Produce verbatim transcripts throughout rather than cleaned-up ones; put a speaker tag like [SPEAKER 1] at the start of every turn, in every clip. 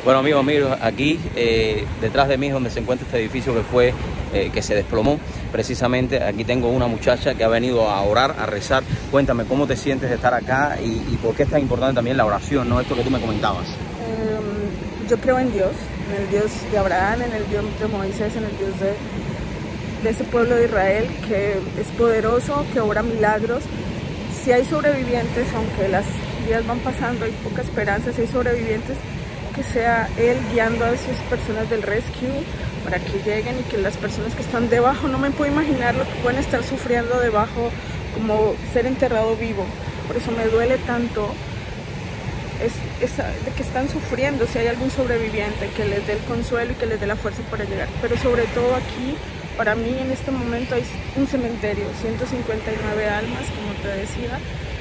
[SPEAKER 1] Bueno, amigos, amigos, aquí eh, detrás de mí es donde se encuentra este edificio que fue, eh, que se desplomó. Precisamente aquí tengo una muchacha que ha venido a orar, a rezar. Cuéntame, ¿cómo te sientes de estar acá y, y por qué es tan importante también la oración, ¿no? Esto que tú me comentabas.
[SPEAKER 2] Um, yo creo en Dios, en el Dios de Abraham, en el Dios de Moisés, en el Dios de, de ese pueblo de Israel que es poderoso, que obra milagros. Si hay sobrevivientes, aunque las días van pasando, hay poca esperanza, si hay sobrevivientes, que sea Él guiando a esas personas del rescue para que lleguen y que las personas que están debajo, no me puedo imaginar lo que pueden estar sufriendo debajo, como ser enterrado vivo. Por eso me duele tanto es, es, de que están sufriendo. Si hay algún sobreviviente, que les dé el consuelo y que les dé la fuerza para llegar. Pero sobre todo aquí, para mí en este momento hay un cementerio, ciento cincuenta y nueve almas, como te decía,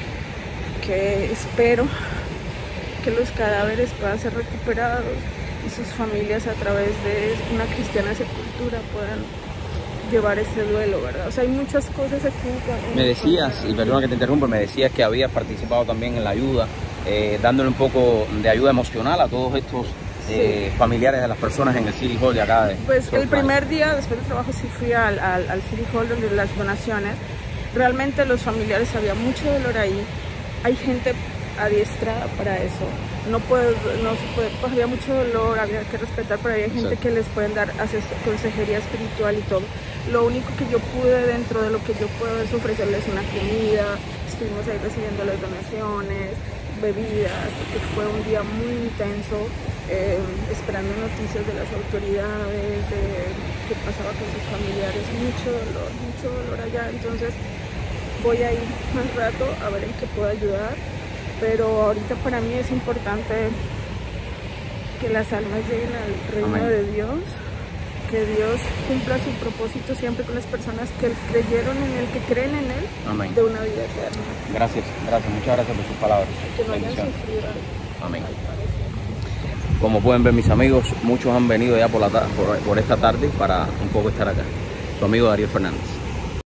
[SPEAKER 2] que espero que los cadáveres puedan ser recuperados y sus familias a través de una cristiana sepultura puedan llevar ese duelo, ¿verdad? O sea, hay muchas cosas aquí.
[SPEAKER 1] Me decías, y perdona que te interrumpa, me decías que habías participado también en la ayuda, eh, dándole un poco de ayuda emocional a todos estos eh, sí. familiares de las personas en el City Hall de acá. De
[SPEAKER 2] pues el primer día después del trabajo sí fui al, al, al City Hall donde las donaciones. Realmente los familiares, había mucho dolor ahí. Hay gente adiestrada para eso, no puedo, no se puede, pues había mucho dolor, había que respetar, pero había gente sí. que les pueden dar consejería espiritual y todo. Lo único que yo pude, dentro de lo que yo puedo, es ofrecerles una comida. Estuvimos ahí recibiendo las donaciones, bebidas, porque fue un día muy intenso, eh, esperando noticias de las autoridades, de qué pasaba con sus familiares, mucho dolor, mucho dolor allá. Entonces voy a ir más rato a ver en qué puedo ayudar. Pero ahorita para mí es importante que las almas lleguen al reino Amén. de Dios, que Dios cumpla su propósito siempre con las personas que creyeron en Él, que creen en Él, Amén. de una vida eterna.
[SPEAKER 1] Gracias, gracias, muchas gracias por sus palabras.
[SPEAKER 2] Que no hayan sufrido.
[SPEAKER 1] Amén. Como pueden ver, mis amigos, muchos han venido ya por, la por, por esta tarde para un poco estar acá. Su amigo Darío Fernández.